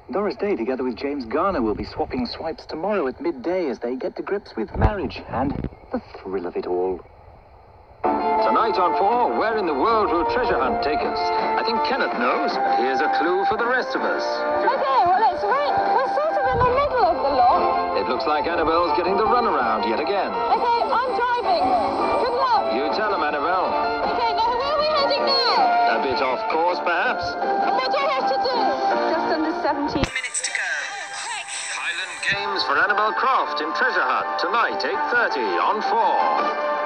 Doris Day, together with James Garner, will be swapping swipes tomorrow at midday as they get to grips with marriage and the thrill of it all. Tonight on 4, where in the world will treasure hunt take us? I think Kenneth knows, and here's a clue for the rest of us. Okay, well, it's right. We're sort of in the middle of the lot. It looks like Annabelle's getting the runaround yet again. Okay, I'm driving. Good luck. You tell him, Annabelle. Okay, now where are we heading now? A bit off course, perhaps. And what do I have to do? Just under 17 minutes to go. Highland Games for Annabelle Croft in Treasure Hunt, tonight, 8:30 on 4.